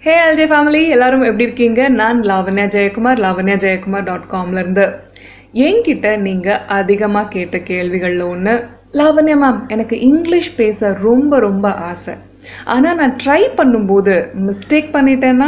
Hey LJ family, எல்லாரும் எப்படி இருக்கீங்க? நான் லாவண்யா ஜெயக்குமார், lavanyajaykumar.com இருந்து. என்கிட்ட நீங்க அதிகமா கேட்ட கேள்விகள்ல ஒன்று, லாவண்யா மேம் எனக்கு இங்கிலீஷ் பேச ரொம்ப ஆசை. ஆனால் நான் ட்ரை பண்ணும்போது மிஸ்டேக் பண்ணிட்டேன்னா,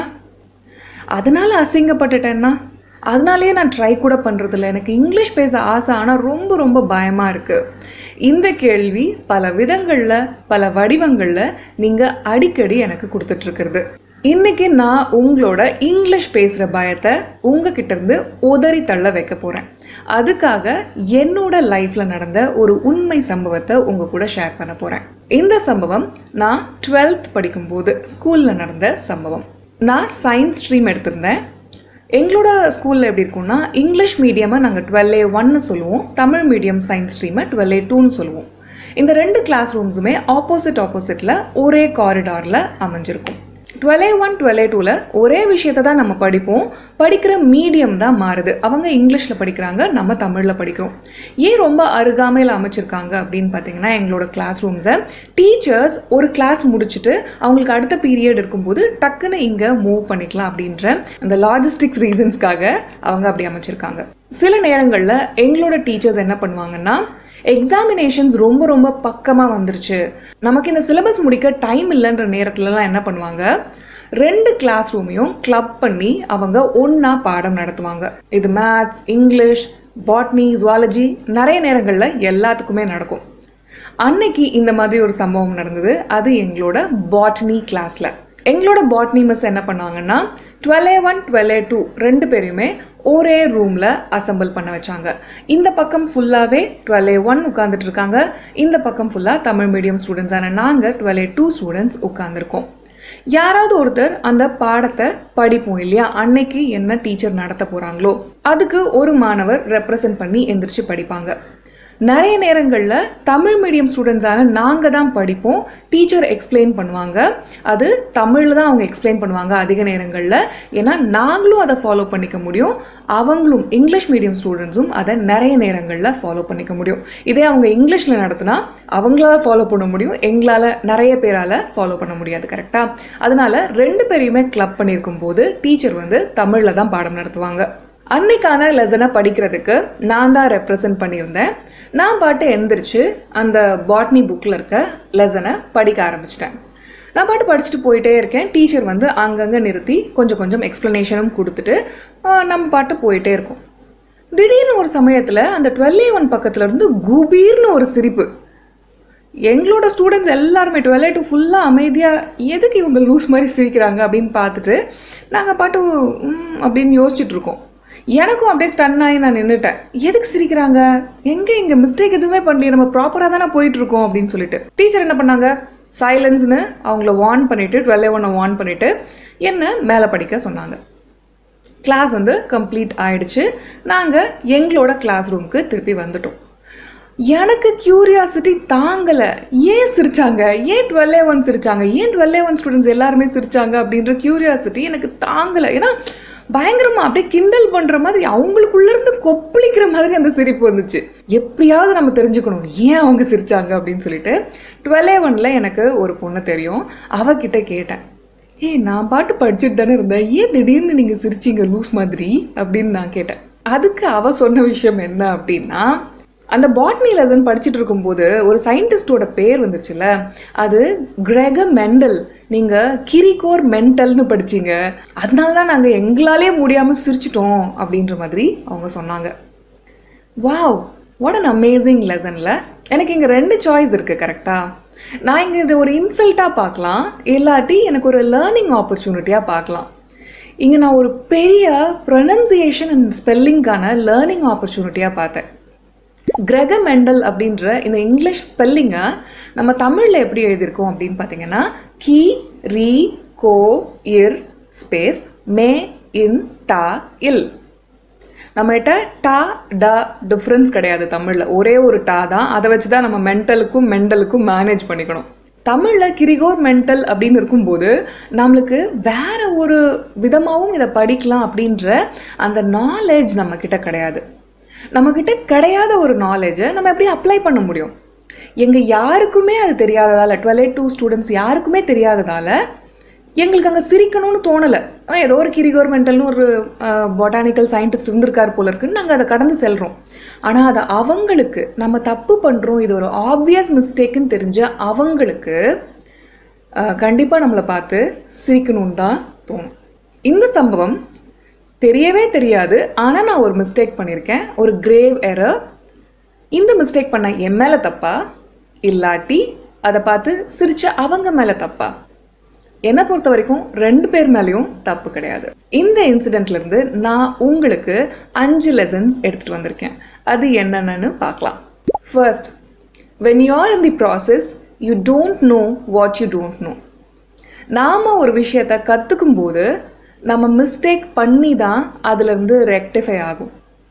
அதனால அசிங்கப்பட்டுட்டேன்னா, அதனாலேயே நான் ட்ரை கூட பண்ணுறதில்ல. எனக்கு இங்கிலீஷ் பேச ஆசை ஆனால் ரொம்ப பயமாக இருக்குது. இந்த கேள்வி பல விதங்களில் பல வடிவங்களில் நீங்கள் அடிக்கடி எனக்கு கொடுத்துட்ருக்கிறது. இன்னைக்கு நான் உங்களோட இங்கிலீஷ் பேசுகிற பயத்தை உங்ககிட்ட இருந்து உதறி தள்ள வைக்க போகிறேன். அதுக்காக என்னோட லைஃப்பில் நடந்த ஒரு உண்மை சம்பவத்தை உங்கள் கூட ஷேர் பண்ண போகிறேன். இந்த சம்பவம் நான் 12th படிக்கும்போது ஸ்கூலில் நடந்த சம்பவம். நான் சயின்ஸ் ஸ்ட்ரீம் எடுத்திருந்தேன். எங்களோட ஸ்கூலில் எப்படி இருக்கும்னா, இங்கிலீஷ் மீடியமை நாங்கள் 12A1 சொல்லுவோம், தமிழ் மீடியம் சயின்ஸ் ஸ்ட்ரீமை 12A2 சொல்லுவோம். இந்த ரெண்டு கிளாஸ் ரூம்ஸுமே ஆப்போசிட்டில் ஒரே காரிடாரில் அமைஞ்சிருக்கும். 12A1 12A2 ஒரே விஷயத்தை தான் நம்ம படிப்போம், படிக்கிற மீடியம் தான் மாறுது. அவங்க இங்கிலீஷில் படிக்கிறாங்க, நம்ம தமிழில் படிக்கிறோம். ஏன் ரொம்ப அருகாமையில் அமைச்சிருக்காங்க அப்படின்னு பார்த்தீங்கன்னா, எங்களோட கிளாஸ் ரூம்ஸை டீச்சர்ஸ் ஒரு கிளாஸ் முடிச்சுட்டு அவங்களுக்கு அடுத்த பீரியட் இருக்கும்போது டக்குன்னு இங்கே மூவ் பண்ணிக்கலாம் அப்படின்ற அந்த லாஜிஸ்டிக்ஸ் ரீசன்ஸ்க்காக அவங்க அப்படி அமைச்சிருக்காங்க. சில நேரங்களில் எங்களோட டீச்சர்ஸ் என்ன பண்ணுவாங்கன்னா, எக்ஸாமினேஷன்ஸ் ரொம்ப பக்கமாக வந்துருச்சு, நமக்கு இந்த சிலபஸ் முடிக்க டைம் இல்லைன்ற நேரத்துலலாம் என்ன பண்ணுவாங்க, ரெண்டு கிளாஸ் ரூமையும் கிளப் பண்ணி அவங்க ஒன்றா பாடம் நடத்துவாங்க. இது மேத்ஸ், இங்கிலீஷ், பாட்னி, ஜுவாலஜி, நிறைய நேரங்களில் எல்லாத்துக்குமே நடக்கும். அன்னைக்கு இந்த மாதிரி ஒரு சம்பவம் நடந்தது. அது எங்களோட பாட்னி கிளாஸில். எங்களோட பாட்னி மிஸ் என்ன பண்ணாங்கன்னா, 12A1 12A2 ரெண்டு பேரையுமே ஒரே ரூமில் அசம்பிள் பண்ண வச்சாங்க. இந்த பக்கம் ஃபுல்லாகவே 12A1 உட்காந்துட்டு இருக்காங்க, இந்த பக்கம் ஃபுல்லாக தமிழ் மீடியம் ஸ்டூடெண்ட்ஸான நாங்கள் 12A2 ஸ்டூடெண்ட்ஸ் உட்காந்துருக்கோம். யாராவது ஒருத்தர் அந்த பாடத்தை படிப்போம் இல்லையா, அன்னைக்கு என்ன டீச்சர் நடத்த போகிறாங்களோ அதுக்கு ஒரு மாணவர் ரெப்ரசன்ட் பண்ணி எந்திரிச்சு படிப்பாங்க. நிறைய நேரங்களில் தமிழ் மீடியம் ஸ்டூடெண்ட்ஸான நாங்கள் தான் படிப்போம், டீச்சர் எக்ஸ்பிளைன் பண்ணுவாங்க. அது தமிழில் தான் அவங்க எக்ஸ்பிளைன் பண்ணுவாங்க அதிக நேரங்களில். ஏன்னா நாங்களும் அதை ஃபாலோ பண்ணிக்க முடியும், அவங்களும் இங்கிலீஷ் மீடியம் ஸ்டூடெண்ட்ஸும் அதை நிறைய நேரங்களில் ஃபாலோ பண்ணிக்க முடியும். இதே அவங்க இங்கிலீஷில் நடத்தினா அவங்களால ஃபாலோ பண்ண முடியும், எங்களால் நிறைய பேரால் ஃபாலோ பண்ண முடியாது. கரெக்டாக? அதனால ரெண்டு பேரையுமே கிளப் பண்ணியிருக்கும் போது டீச்சர் தமிழில் தான் பாடம் நடத்துவாங்க. அன்னைக்கான லெசனை படிக்கிறதுக்கு நான் தான் ரெப்ரசன்ட் பண்ணியிருந்தேன். நான் பாட்டு எந்திரிச்சு அந்த பாட்னி புக்கில் இருக்க லெசனை படிக்க ஆரம்பிச்சிட்டேன். நான் பாட்டு படிச்சுட்டு போயிட்டே இருக்கேன். டீச்சர் அங்கங்கே நிறுத்தி கொஞ்சம் எக்ஸ்ப்ளனேஷனும் கொடுத்துட்டு நம்ம பாட்டு போயிட்டே இருக்கோம். திடீர்னு ஒரு சமயத்தில் அந்த 12A1 பக்கத்தில் இருந்து குபீர்னு ஒரு சிரிப்பு. எங்களோட ஸ்டூடெண்ட்ஸ் எல்லாருமே 12A2 ஃபுல்லாக அமைதியாக எதுக்கு இவங்க லூஸ் மாதிரி சிரிக்கிறாங்க அப்படின்னு பார்த்துட்டு நாங்கள் பாட்டு அப்படின்னு யோசிச்சுட்டு இருக்கோம். எனக்கும் அப்படியே ஸ்டன் ஆகி நான் நின்றுட்டேன். எதுக்கு சிரிக்கிறாங்க, இங்கே மிஸ்டேக் எதுவுமே பண்ணலையே, நம்ம ப்ராப்பராக தானே போயிட்டுருக்கோம் அப்படின்னு சொல்லிட்டு டீச்சர் என்ன பண்ணாங்க, சைலன்ஸ்னு அவங்கள வார்ன் பண்ணிவிட்டு 12A1 வார்ன் பண்ணிவிட்டு என்ன மேலே படிக்க சொன்னாங்க. கிளாஸ் கம்ப்ளீட் ஆகிடுச்சு. நாங்கள் எங்களோட கிளாஸ் ரூமுக்கு திருப்பி வந்துட்டோம். எனக்கு க்யூரியாசிட்டி தாங்கலை. ஏன் சிரித்தாங்க, ஏன் 12A1 சிரித்தாங்க, ஏன் 12A1 ஸ்டூடெண்ட்ஸ் எல்லாருமே சிரித்தாங்க அப்படின்ற க்யூரியாசிட்டி எனக்கு தாங்கலை. ஏன்னா பயங்கரமாக அப்படியே கிண்டல் பண்ணுற மாதிரி, அவங்களுக்குள்ளேருந்து கொப்பளிக்கிற மாதிரி அந்த சிரிப்பு வந்துச்சு. எப்படியாவது நம்ம தெரிஞ்சுக்கணும் ஏன் அவங்க சிரித்தாங்க அப்படின்னு சொல்லிட்டு 12A1 எனக்கு ஒரு பொண்ணு தெரியும், அவகிட்ட கேட்டேன், நான் பாட்டு படிச்சுட்டு தானே இருந்தேன், ஏன் திடீர்னு நீங்கள் சிரிச்சிங்க லூஸ் மாதிரி அப்படின்னு நான் கேட்டேன். அதுக்கு அவள் சொன்ன விஷயம் என்ன அப்படின்னா, அந்த பாட்னி லெசன் படிச்சுட்டு இருக்கும்போது ஒரு சயின்டிஸ்டோட பேர் வந்துருச்சுல்ல, அது கிரெகர் மெண்டல். நீங்கள் கிரிகோர் மென்டல்னு படிச்சிங்க, அதனால தான் நாங்கள் எங்களாலே முடியாமல் சிரிச்சிட்டோம் அப்படின்ற மாதிரி அவங்க சொன்னாங்க. வாவ், வாட் அன் அமேசிங் லெசனில். எனக்கு இங்கே ரெண்டு சாய்ஸ் இருக்குது. கரெக்டாக? நான் இங்கே இதை ஒரு இன்சல்ட்டாக பார்க்கலாம், இல்லாட்டி எனக்கு ஒரு லேர்னிங் ஆப்பர்ச்சுனிட்டியாக பார்க்கலாம். இங்கே நான் ஒரு பெரிய ப்ரொனன்சியேஷன் அண்ட் ஸ்பெல்லிங்கான லேர்னிங் ஆப்பர்ச்சுனிட்டியாக பார்த்தேன். கிரெகர் மெண்டல் அப்படின்ற இந்த இங்கிலீஷ் ஸ்பெல்லிங்கை நம்ம தமிழில் எப்படி எழுதியிருக்கோம் அப்படின்னு பார்த்தீங்கன்னா, கி ரி கோ இர் ஸ்பேஸ் மே இன் டா இல். நம்மகிட்ட டா ட டிஃப்ரென்ஸ் கிடையாது தமிழில், ஒரே ஒரு டா தான். அதை வச்சு தான் நம்ம மென்டலுக்கும் மெண்டலுக்கும் மேனேஜ் பண்ணிக்கணும். தமிழில் கிரிகோர் மென்டல் அப்படின்னு இருக்கும்போது நம்மளுக்கு வேற ஒரு விதமாகவும் இதை படிக்கலாம் அப்படின்ற அந்த நாலேஜ் நம்மக்கிட்ட கிடையாது. நம்மக்கிட்ட கிடையாத ஒரு நாலேஜை நம்ம எப்படி அப்ளை பண்ண முடியும்? எங்கள் யாருக்குமே அது தெரியாததால், 12A2 ஸ்டூடெண்ட்ஸ் யாருக்குமே தெரியாததால் எங்களுக்கு அங்கே சிரிக்கணும்னு தோணலை. ஏதோ ஒரு கிரிகோர் மெண்டல்னு ஒரு பொட்டானிக்கல் சயின்டிஸ்ட் இருந்திருக்கார் போல இருக்குன்னு நாங்கள் அதை கடந்து செல்கிறோம். ஆனால் அதை அவங்களுக்கு நம்ம தப்பு பண்ணுறோம், இது ஒரு ஆப்வியஸ் மிஸ்டேக்குன்னு தெரிஞ்ச அவங்களுக்கு கண்டிப்பாக நம்மளை பார்த்து சிரிக்கணும்னு தான் தோணும். இந்த சம்பவம் தெரியவே தெரியாது, ஆனால் நான் ஒரு மிஸ்டேக் பண்ணியிருக்கேன், ஒரு கிரேவ் எரர். இந்த மிஸ்டேக் பண்ண என் மேலே தப்பா இல்லாட்டி அதை பார்த்து சிரிச்ச அவங்க மேலே தப்பா? என்னை பொறுத்த வரைக்கும் 2 பேர் மேலேயும் தப்பு கிடையாது. இந்த இன்சிடென்ட்லேருந்து நான் உங்களுக்கு 5 லெசன்ஸ் எடுத்துகிட்டு வந்திருக்கேன். அது என்னென்னு பார்க்கலாம். First, when you are in the process you don't know what you don't know. நாம் ஒரு விஷயத்தை கற்றுக்கும் போது நம்ம மிஸ்டேக் பண்ணி தான் அதுலேருந்து ரெக்டிஃபை ஆகும்.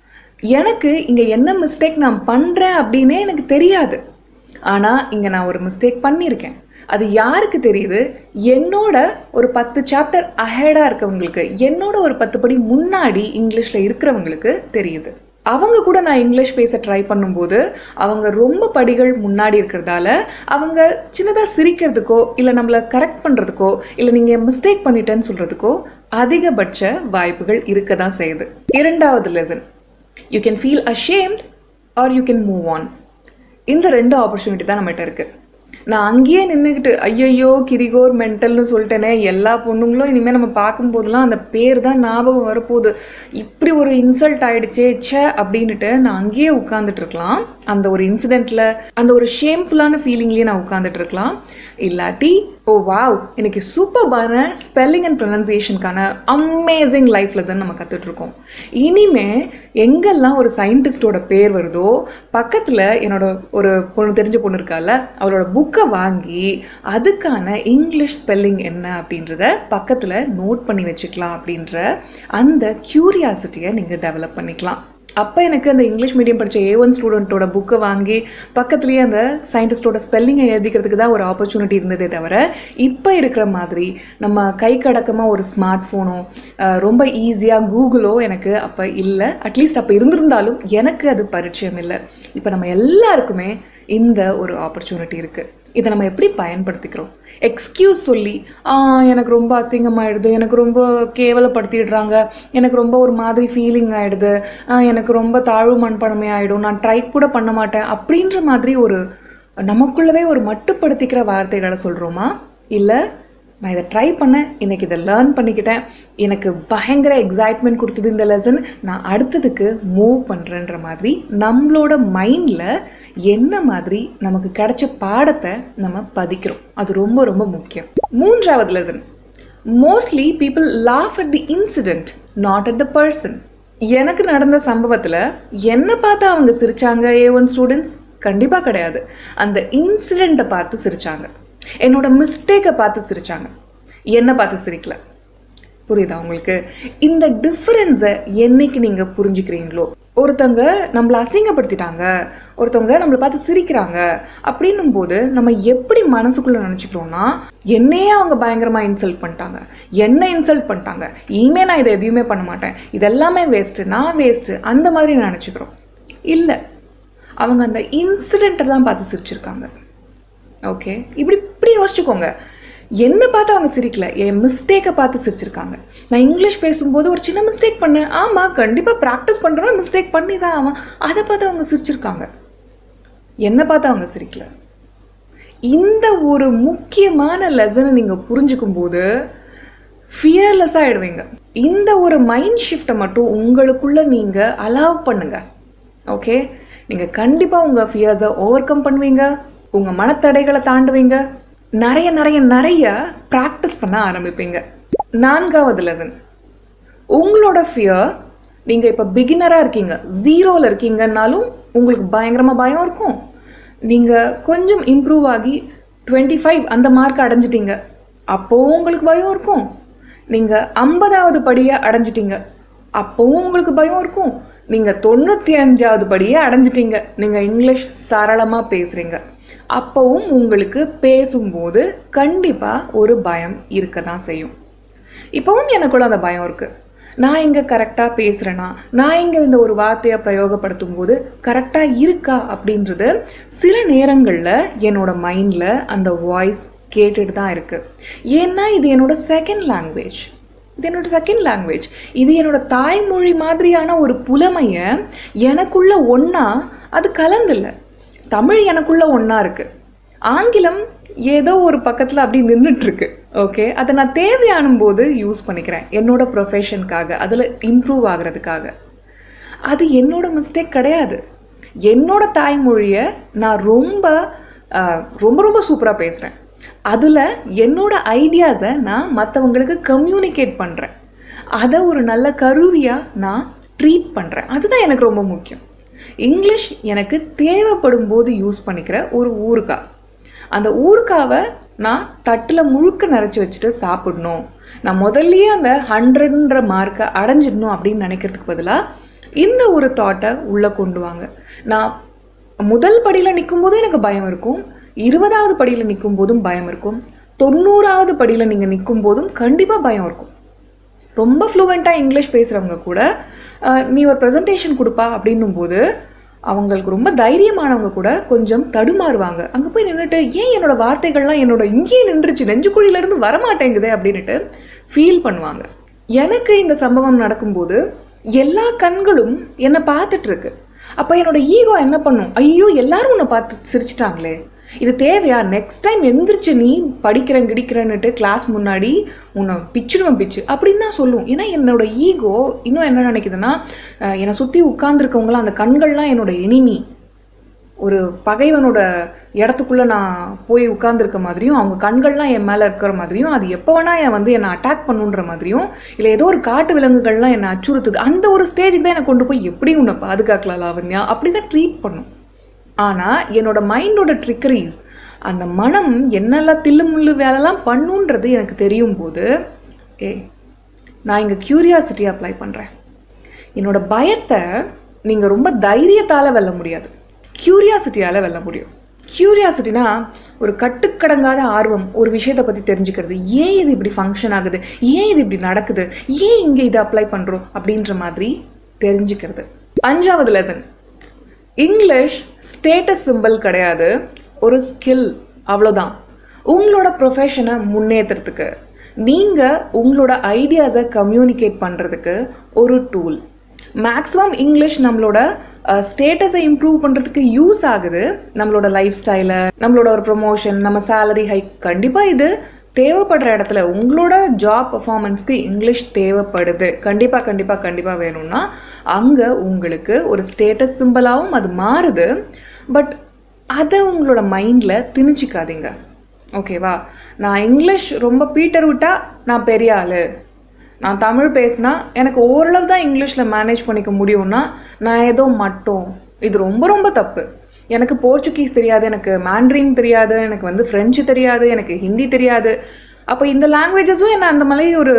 எனக்கு இங்கே என்ன மிஸ்டேக் நான் பண்ணுறேன் அப்படின்னே எனக்கு தெரியாது, ஆனால் இங்கே நான் ஒரு மிஸ்டேக் பண்ணியிருக்கேன். அது யாருக்கு தெரியுது? என்னோட ஒரு 10 சாப்டர் அஹெடாக இருக்கவங்களுக்கு, என்னோட ஒரு 10 படி முன்னாடி இங்கிலீஷில் இருக்கிறவங்களுக்கு தெரியுது. அவங்க கூட நான் இங்கிலீஷ் பேச ட்ரை பண்ணும்போது அவங்க ரொம்ப படிகள் முன்னாடி இருக்கிறதால அவங்க சின்னதாக சிரிக்கிறதுக்கோ இல்லை நம்மளை கரெக்ட் பண்ணுறதுக்கோ இல்லை நீங்கள் மிஸ்டேக் பண்ணிட்டேன்னு சொல்கிறதுக்கோ அதிகபட்ச வாய்ப்புகள் இருக்க தான் செய்யுது. 2வது lesson, you can feel ashamed or you can move on. இந்த 2 ஆப்பர்ச்சுனிட்டி தான் நம்மகிட்ட இருக்குது. நான் அங்கேயே நின்றுக்கிட்டு ஐயையோ கிரிகோர் மென்டல்னு சொல்லிட்டேனே, எல்லா பொண்ணுங்களும் இனிமேல் நம்ம பார்க்கும்போதெல்லாம் அந்த பேர் தான் ஞாபகம் வரப்போகுது, இப்படி ஒரு இன்சல்ட் ஆகிடுச்சே ச்சே அப்படின்ட்டு நான் அங்கேயே உட்காந்துட்டு இருக்கலாம். அந்த ஒரு இன்சிடெண்ட்டில் அந்த ஒரு ஷேம்ஃபுல்லான ஃபீலிங்லேயே நான் உட்காந்துட்டு இருக்கலாம். இல்லாட்டி ஓ வாவ் இன்னைக்கு சூப்பர்பான ஸ்பெல்லிங் அண்ட் ப்ரொனன்சியேஷனுக்கான அமேசிங் லைஃப் லெசன் நம்ம கற்றுட்ருக்கோம். இனிமே எங்கெல்லாம் ஒரு சயின்டிஸ்டோட பேர் வருதோ பக்கத்தில் என்னோட ஒரு பொண்ணு தெரிஞ்ச பொண்ணு இருக்கால அவளோட புக்கை வாங்கி அதுக்கான இங்கிலீஷ் ஸ்பெல்லிங் என்ன அப்படின்றத பக்கத்தில் நோட் பண்ணி வச்சுக்கலாம். அப்படின்ற அந்த க்யூரியாசிட்டியை நீங்கள் டெவலப் பண்ணிக்கலாம். அப்போ எனக்கு அந்த இங்கிலீஷ் மீடியம் படித்த A1 ஸ்டூடெண்ட்டோட புக்கை வாங்கி பக்கத்துலேயே அந்த சயின்டிஸ்டோட ஸ்பெல்லிங்கை எழுதிக்கிறதுக்கு தான் ஒரு ஆப்பர்ச்சுனிட்டி இருந்ததே தவிர இப்போ இருக்கிற மாதிரி நம்ம கைக்கடக்கமாக ஒரு ஸ்மார்ட் ஃபோனோ ரொம்ப ஈஸியாக கூகுளோ எனக்கு அப்போ இல்லை. அட்லீஸ்ட் அப்போ இருந்திருந்தாலும் எனக்கு அது பரிச்சயம் இல்லை. இப்போ நம்ம எல்லாருக்குமே இந்த ஒரு ஆப்பர்ச்சுனிட்டி இருக்குது. இதை நம்ம எப்படி பயன்படுத்திக்கிறோம்? எக்ஸ்கியூஸ் சொல்லி எனக்கு ரொம்ப அசிங்கமாகிடுது, எனக்கு ரொம்ப கேவலப்படுத்திடுறாங்க, எனக்கு ரொம்ப ஒரு மாதிரி ஃபீலிங் ஆகிடுது, எனக்கு ரொம்ப தாழ்வு மண்பணமே ஆகிடும், நான் ட்ரை கூட பண்ண மாட்டேன் அப்படின்ற மாதிரி ஒரு நமக்குள்ளவே ஒரு மட்டுப்படுத்திக்கிற வார்த்தைகளை சொல்கிறோமா? இல்லை நான் இதை ட்ரை பண்ணேன், இன்றைக்கி இதை லேர்ன் பண்ணிக்கிட்டேன், எனக்கு பயங்கர எக்ஸைட்மெண்ட் கொடுத்தது இந்த லெசன், நான் அடுத்ததுக்கு மூவ் பண்ணுறேன்ற மாதிரி நம்மளோட மைண்டில் என்ன மாதிரி நமக்கு கிடைச்ச பாடத்தை நம்ம பதிக்கிறோம். அது ரொம்ப ரொம்ப முக்கியம். 3வது lesson, mostly people laugh at the incident not at the person. எனக்கு நடந்த சம்பவத்தில் என்ன பார்த்து அவங்க சிரிச்சாங்க A1 ஸ்டூடெண்ட்ஸ்? கண்டிப்பாக கிடையாது. அந்த இன்சிடெண்ட்டை பார்த்து சிரிச்சாங்க, என்னோட மிஸ்டேக்கை பார்த்து சிரிச்சாங்க, என்னை பார்த்து சிரிக்கல. புரியுதா உங்களுக்கு? இந்த டிஃப்ரென்ஸை என்னைக்கு நீங்கள் புரிஞ்சுக்கிறீங்களோ, ஒருத்தவங்க நம்மளை அசிங்கப்படுத்திட்டாங்க, ஒருத்தவங்க நம்மளை பார்த்து சிரிக்கிறாங்க அப்படின்னும் போது நம்ம எப்படி மனசுக்குள்ளே நினச்சிக்கிறோன்னா, என்னையே அவங்க பயங்கரமாக இன்சல்ட் பண்ணிட்டாங்க, என்ன இன்சல்ட் பண்ணிட்டாங்க, இனிமே நான் இதை எதையுமே பண்ண மாட்டேன், இதெல்லாமே வேஸ்ட்டு, நான் வேஸ்ட்டு, அந்த மாதிரி நினச்சிக்கிறோம். இல்லை, அவங்க அந்த இன்சிடெண்ட்டை தான் பார்த்து சிரிச்சிருக்காங்க. ஓகே, இப்படி யோசிச்சுக்கோங்க. என்னை பார்த்து அவங்க சிரிக்கல, என் மிஸ்டேக்கை பார்த்து சிரிச்சிருக்காங்க. நான் இங்கிலீஷ் பேசும்போது ஒரு சின்ன மிஸ்டேக் பண்ணேன், ஆமாம் கண்டிப்பாக ப்ராக்டிஸ் பண்ணுறோம், மிஸ்டேக் பண்ணி தான் ஆமாம், அதை பார்த்து அவங்க சிரிச்சிருக்காங்க, என்னை பார்த்து அவங்க சிரிக்கல. இந்த ஒரு முக்கியமான லெசனை நீங்கள் புரிஞ்சுக்கும் போது ஃபியர்லெஸ்ஸாக ஆகிடுவீங்க. இந்த ஒரு மைண்ட் ஷிஃப்டை மட்டும் உங்களுக்குள்ளே நீங்கள் அலோவ் பண்ணுங்க. ஓகே, நீங்கள் கண்டிப்பாக உங்கள் ஃபியர்ஸை ஓவர் கம் பண்ணுவீங்க, உங்கள் மனத்தடைகளை தாண்டுவீங்க, நிறைய நிறைய நிறைய ப்ராக்டிஸ் பண்ண ஆரம்பிப்பீங்க. 4வது லெசன், உங்களோட ஃபியர், நீங்கள் இப்போ பிகினராக இருக்கீங்க, 0ல் இருக்கீங்கன்னாலும் உங்களுக்கு பயங்கரமாக பயம் இருக்கும். நீங்கள் கொஞ்சம் இம்ப்ரூவ் ஆகி 25 அந்த மார்க் அடைஞ்சிட்டீங்க, அப்போவும் உங்களுக்கு பயம் இருக்கும். நீங்கள் 50வது படியை அடைஞ்சிட்டீங்க, அப்போவும் உங்களுக்கு பயம் இருக்கும். நீங்கள் 95வது படியை அடைஞ்சிட்டீங்க, நீங்கள் இங்கிலீஷ் சரளமாக பேசுகிறீங்க, அப்போவும் உங்களுக்கு பேசும்போது கண்டிப்பாக ஒரு பயம் இருக்க தான் செய்யும். இப்போவும் எனக்குள்ள அந்த பயம் இருக்குது, நான் இங்கே கரெக்டாக பேசுகிறேன்னா, நான் இங்கே இந்த ஒரு வார்த்தையை பிரயோகப்படுத்தும் போது கரெக்டாக இருக்கா அப்படின்றது சில நேரங்களில் என்னோட மைண்டில் அந்த வாய்ஸ் கேட்டுட்டு தான் இருக்குது. ஏன்னா இது என்னோட செகண்ட் லாங்குவேஜ். இது என்னோட தாய்மொழி மாதிரியான ஒரு புலமையை எனக்குள்ள ஒன்றா அது கலந்தில்லை. தமிழ் எனக்குள்ள ஒன்றா இருக்குது, ஆங்கிலம் ஏதோ ஒரு பக்கத்தில் அப்படி நின்றுட்டுருக்கு. ஓகே, அதை நான் தேவையானும் போது யூஸ் பண்ணிக்கிறேன் என்னோட ப்ரொஃபஷனுக்காக, அதில் இம்ப்ரூவ் ஆகிறதுக்காக. அது என்னோட மிஸ்டேக் கிடையாது. என்னோட தாய்மொழியை நான் ரொம்ப ரொம்ப ரொம்ப சூப்பராக பேசுகிறேன். அதில் என்னோட ஐடியாஸை நான் மற்றவங்களுக்கு கம்யூனிகேட் பண்ணுறேன். அதை ஒரு நல்ல கருவியாக நான் ட்ரீட் பண்ணுறேன். அதுதான் எனக்கு ரொம்ப முக்கியம். இங்கிலீஷ் எனக்கு தேவைப்படும் போது யூஸ் பண்ணிக்கிற ஒரு ஊறுகாய். அந்த ஊறுகாவை நான் தட்டில் முழுக்க நிறச்சி வச்சுட்டு சாப்பிடணும், நான் முதல்லையே அந்த 100ன்ற மார்க்கை அடைஞ்சிடணும் அப்படின்னு நினைக்கிறதுக்கு பதிலாக இந்த ஒரு தாட்டை உள்ளே கொண்டு வாங்க. நான் முதல் படியில் நிற்கும் போதும் எனக்கு பயம் இருக்கும், 20வது படியில் நிற்கும் போதும் பயம் இருக்கும், 90வது படியில் நீங்கள் நிற்கும் போதும் கண்டிப்பாக பயம் இருக்கும். ரொம்ப ஃப்ளூவெண்ட்டாக இங்கிலீஷ் பேசுகிறவங்க கூட நீ ஒரு ப்ரெசன்டேஷன் கொடுப்பா அப்படின்னும் போது அவங்களுக்கு ரொம்ப தைரியமானவங்க கூட கொஞ்சம் தடுமாறுவாங்க. அங்கே போய் நின்றுட்டு ஏன் என்னோடய வார்த்தைகள்லாம் என்னோட இங்கேயே நின்றுச்சு, நெஞ்சுக்குழியிலேருந்து வரமாட்டேங்குது அப்படின்ட்டு ஃபீல் பண்ணுவாங்க. எனக்கு இந்த சம்பவம் நடக்கும்போது எல்லா கண்களும் என்னை பார்த்துட்ருக்கு. அப்போ என்னோட ஈகோ என்ன பண்ணும், ஐயோ எல்லாரும் உன்னை பார்த்து சிரிச்சிட்டாங்களே, இது தேவையா, நெக்ஸ்ட் டைம் எந்திரிச்சு நீ கிடிக்கிறேன்னுட்டு கிளாஸ் முன்னாடி உன்னை பிச்சு அப்படின்னு தான் சொல்லும். ஏன்னா என்னோட ஈகோ இன்னும் என்ன நினைக்குதுன்னா, என்னை சுற்றி உட்கார்ந்துருக்கவங்களாம் அந்த கண்கள்லாம் என்னோட எனிமி, ஒரு பகைவனோட இடத்துக்குள்ளே நான் போய் உட்கார்ந்துருக்க மாதிரியும், அவங்க கண்கள்லாம் என் மேலே இருக்கிற மாதிரியும், அது எப்போ வேணால் என்னை அட்டாக் பண்ணுன்ற மாதிரியும், இல்லை ஏதோ ஒரு காட்டு விலங்குகள்லாம் என்னை அச்சுறுத்துது, அந்த ஒரு ஸ்டேஜுக்கு தான் என்னை கொண்டு போய் எப்படி உன்னை பாதுகாக்கலாம் லாவண்யா அப்படி தான் ட்ரீட் பண்ணும். ஆனால் என்னோட மைண்டோட ட்ரிக்கரிஸ், அந்த மனம் என்னெல்லாம் தில்லுமுள்ளு வேலைலாம் பண்ணுன்றது எனக்கு தெரியும் போது, நான் இங்கே க்யூரியாசிட்டி அப்ளை பண்ணுறேன். என்னோட பயத்தை நீங்கள் ரொம்ப தைரியத்தால் வெல்ல முடியாது, க்யூரியாசிட்டியால் வெல்ல முடியும். க்யூரியாசிட்டினா ஒரு கட்டுக்கடங்காத ஆர்வம், ஒரு விஷயத்தை பற்றி தெரிஞ்சுக்கிறது, ஏன் இது இப்படி ஃபங்க்ஷன் ஆகுது, ஏன் இது இப்படி நடக்குது, ஏன் இங்கே இதை அப்ளை பண்ணுறோம் அப்படின்ற மாதிரி தெரிஞ்சுக்கிறது. 5வது லெசன், இங்கிலீஷ் ஸ்டேட்டஸ் சிம்பிள் கிடையாது, ஒரு ஸ்கில், அவ்வளோதான். உங்களோட ப்ரொஃபஷனை முன்னேற்றுறதுக்கு, நீங்கள் உங்களோட ஐடியாஸை கம்யூனிகேட் பண்ணுறதுக்கு ஒரு டூல். மேக்ஸிமம் இங்கிலீஷ் நம்மளோட ஸ்டேட்டஸை இம்ப்ரூவ் பண்ணுறதுக்கு யூஸ் ஆகுது. நம்மளோட லைஃப் ஸ்டைலை, நம்மளோட ஒரு ப்ரொமோஷன், நம்ம சேலரி ஹைக், கண்டிப்பாக இது தேவைப்படுற இடத்துல உங்களோட ஜாப் பர்ஃபார்மன்ஸ்க்கு இங்கிலீஷ் தேவைப்படுது. கண்டிப்பாக வேணும்னா அங்கே உங்களுக்கு ஒரு ஸ்டேட்டஸ் சிம்பிளாகவும் அது மாறுது. பட் அதை உங்களோட மைண்டில் திணிச்சிக்காதீங்க. ஓகேவா? நான் இங்கிலீஷ் ரொம்ப பீட்டர் விட்டால் நான் பெரிய ஆள், நான் தமிழ் பேசினா எனக்கு ஓரளவு தான் இங்கிலீஷில் மேனேஜ் பண்ணிக்க முடியும்னா நான் ஏதோ மட்டும், இது ரொம்ப ரொம்ப தப்பு. எனக்கு போர்ச்சுகீஸ் தெரியாது, எனக்கு மேண்ட்ரின் தெரியாது, எனக்கு ஃப்ரெஞ்சு தெரியாது, எனக்கு ஹிந்தி தெரியாது. அப்போ இந்த லாங்குவேஜஸும் என்னை அந்த மாதிரி ஒரு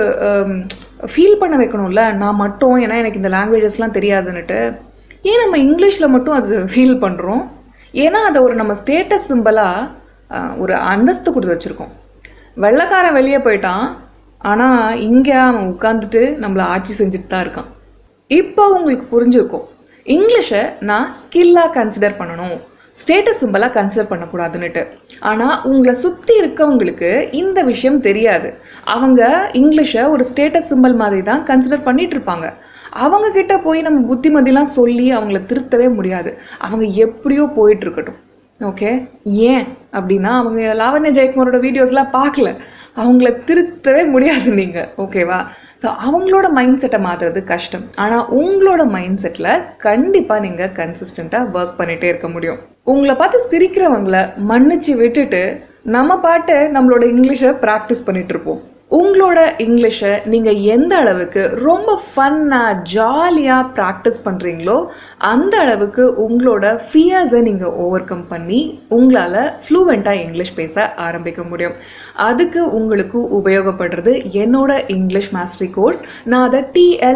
ஃபீல் பண்ண வைக்கணும்ல, நான் மட்டும், ஏன்னா எனக்கு இந்த லாங்குவேஜஸ்லாம் தெரியாதுன்னுட்டு. ஏன் நம்ம இங்கிலீஷில் மட்டும் அது ஃபீல் பண்ணுறோம்? ஏன்னா அதை ஒரு நம்ம ஸ்டேட்டஸ் சிம்பிளாக ஒரு அந்தஸ்து கொடுத்து வச்சுருக்கோம். வெள்ளைக்காரன் வெளியே போயிட்டான், ஆனால் இங்கே அவன் உட்காந்துட்டு நம்மளை ஆட்சி செஞ்சுட்டு தான் இருக்கான். இப்போ உங்களுக்கு புரிஞ்சிருக்கும், இங்கிலீஷை நான் ஸ்கில்லாக கன்சிடர் பண்ணணும், ஸ்டேட்டஸ் சிம்பிளாக கன்சிடர் பண்ணக்கூடாதுன்னுட்டு. ஆனால் உங்களை சுற்றி இருக்கவங்களுக்கு இந்த விஷயம் தெரியாது. அவங்க இங்கிலீஷை ஒரு ஸ்டேட்டஸ் சிம்பிள் மாதிரி தான் கன்சிடர் பண்ணிகிட்டு இருப்பாங்க. அவங்கக்கிட்ட போய் நம்ம புத்திமதிலாம் சொல்லி அவங்கள திருத்தவே முடியாது. அவங்க எப்படியோ போயிட்டுருக்கட்டும். ஓகே, ஏன் அப்படின்னா அவங்க லாவண்யா ஜெயக்குமாரோட வீடியோஸ்லாம் பார்க்கல, அவங்கள திருத்தவே முடியாது நீங்கள். ஓகேவா? ஸோ அவங்களோட மைண்ட் செட்டை மாற்றுறது கஷ்டம். ஆனால் உங்களோட மைண்ட் செட்டில் கண்டிப்பாக நீங்கள் கன்சிஸ்டண்ட்டாக ஒர்க் பண்ணிகிட்டே இருக்க முடியும். உங்களை பார்த்து சிரிக்கிறவங்கள மன்னிச்சு விட்டுட்டு நம்ம பாட்டு நம்மளோட இங்கிலீஷை ப்ராக்டிஸ் பண்ணிகிட்ருப்போம். உங்களோட இங்கிலீஷை நீங்கள் எந்த அளவுக்கு ரொம்ப ஃபன்னாக ஜாலியாக ப்ராக்டிஸ் பண்ணுறீங்களோ அந்த அளவுக்கு உங்களோட ஃபியர்ஸை நீங்கள் ஓவர் கம் பண்ணி உங்களால் ஃப்ளூவெண்ட்டாக இங்கிலீஷ் பேச ஆரம்பிக்க முடியும். அதுக்கு உங்களுக்கு உபயோகப்படுறது என்னோட இங்கிலீஷ் மாஸ்டரி கோர்ஸ். நான் அதை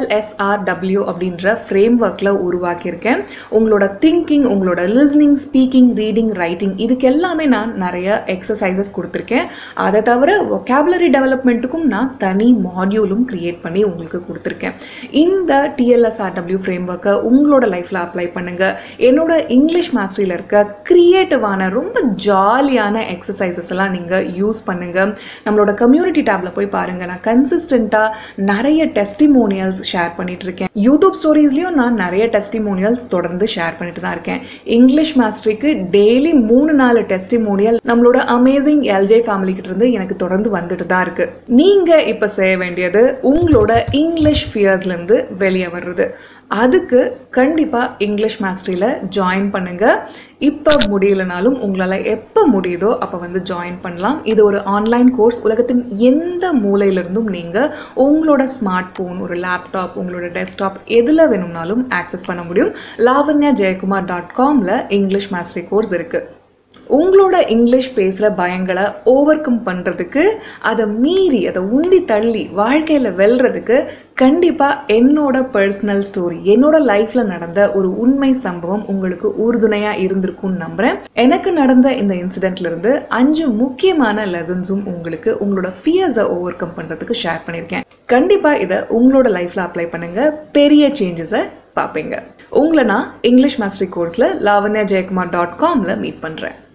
TLSRW அப்படின்ற ஃப்ரேம் ஒர்க்கில் உருவாக்கியிருக்கேன். உங்களோட திங்கிங், உங்களோட லிஸ்னிங், ஸ்பீக்கிங், ரீடிங், ரைட்டிங், இதுக்கு எல்லாமே நான் நிறைய எக்ஸசைசஸ் கொடுத்துருக்கேன். அதை தவிர வொக்காபுலரி டெவலப்மெண்ட் ஃப்ளூயண்ட்டுக்கும் நான் தனி மாடியூலும் கிரியேட் பண்ணி உங்களுக்கு கொடுத்துருக்கேன். இந்த TLSRW ஃப்ரேம்வொர்க்கை உங்களோட லைஃப்பில் அப்ளை பண்ணுங்கள். என்னோட இங்கிலீஷ் மாஸ்டரியில் இருக்க க்ரியேட்டிவான ரொம்ப ஜாலியான எக்ஸசைசஸ் எல்லாம் நீங்கள் யூஸ் பண்ணுங்கள். நம்மளோட கம்யூனிட்டி டேப்பில் போய் பாருங்கள். நான் கன்சிஸ்டண்ட்டாக நிறைய டெஸ்டிமோனியல்ஸ் ஷேர் பண்ணிட்டு இருக்கேன். யூடியூப் ஸ்டோரிஸ்லையும் நான் நிறைய டெஸ்டிமோனியல்ஸ் தொடர்ந்து ஷேர் பண்ணிட்டு தான் இருக்கேன். இங்கிலீஷ் மாஸ்டரிக்கு டெய்லி 3-4 டெஸ்டிமோனியல் நம்மளோட அமேசிங் LJ ஃபேமிலி கிட்ட இருந்து எனக்கு தொடர்ந்து வந்துட்டு தான் இருக்கு. நீங்க இப்ப செய்ய வேண்டியது உங்களோட இங்கிலீஷ் ஃபியர்ஸ்ல இருந்து வெளியே வர்றது. அதுக்கு கண்டிப்பா இங்கிலீஷ் மாஸ்டரியில ஜாயின் பண்ணுங்க. இப்ப முடியலனாலும் உங்களால எப்ப முடியுதோ அப்ப ஜாயின் பண்ணலாம். இது ஒரு ஆன்லைன் கோர்ஸ். உலகத்தின் எந்த மூலையிலிருந்தும் நீங்க உங்களோட ஸ்மார்ட் போன், ஒரு லேப்டாப், உங்களோட டெஸ்க்டாப் எதுல வேணும்னாலும் ஆக்சஸ் பண்ண முடியும். lavanyajayakumar.comல இங்கிலீஷ் மாஸ்டரி கோர்ஸ் இருக்கு. உங்களோட இங்கிலீஷ் பேசுகிற பயங்களை ஓவர் கம் பண்ணுறதுக்கு, அதை மீறி அதை உந்தி தள்ளி வாழ்க்கையில் வெல்றதுக்கு கண்டிப்பாக என்னோட பர்சனல் ஸ்டோரி, என்னோட லைஃப்பில் நடந்த ஒரு உண்மை சம்பவம் உங்களுக்கு உறுதுணையாக இருந்திருக்கும்னு நம்புகிறேன். எனக்கு நடந்த இந்த இன்சிடென்ட்லேருந்து 5 முக்கியமான லெசன்ஸும் உங்களுக்கு உங்களோட ஃபியர்ஸை ஓவர் கம் பண்ணுறதுக்கு ஷேர் பண்ணியிருக்கேன். கண்டிப்பாக இதை உங்களோட லைஃப்பில் அப்ளை பண்ணுங்கள். பெரிய சேஞ்சஸை பார்ப்பீங்க. உங்களை நான் இங்கிலீஷ் மாஸ்டரி கோர்ஸில் lavanyajayakumar.comல மீட் பண்ணுறேன்.